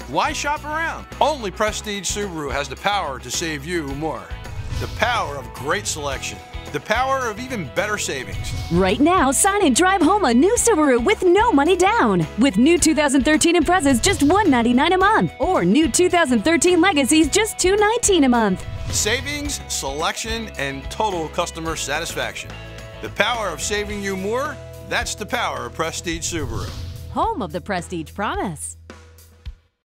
Why shop around? Only Prestige Subaru has the power to save you more. The power of great selection. The power of even better savings. Right now, sign and drive home a new Subaru with no money down. With new 2013 Imprezas just $199 a month, or new 2013 Legacies just $219 a month. Savings, selection, and total customer satisfaction. The power of saving you more, that's the power of Prestige Subaru. Home of the Prestige Promise.